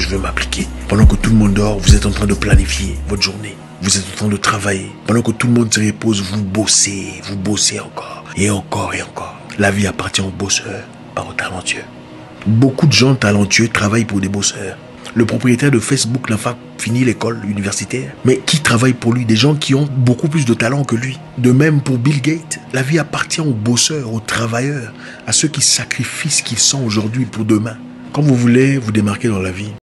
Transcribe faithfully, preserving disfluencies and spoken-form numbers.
je veux m'appliquer. Pendant que tout le monde dort, vous êtes en train de planifier votre journée. Vous êtes en train de travailler. Pendant que tout le monde se repose, vous bossez, vous bossez encore. Et encore et encore. La vie appartient aux bosseurs, pas aux talentueux. Beaucoup de gens talentueux travaillent pour des bosseurs. Le propriétaire de Facebook n'a pas fini l'école universitaire. Mais qui travaille pour lui? Des gens qui ont beaucoup plus de talent que lui. De même pour Bill Gates. La vie appartient aux bosseurs, aux travailleurs, à ceux qui sacrifient ce qu'ils sont aujourd'hui pour demain. Quand vous voulez vous démarquer dans la vie,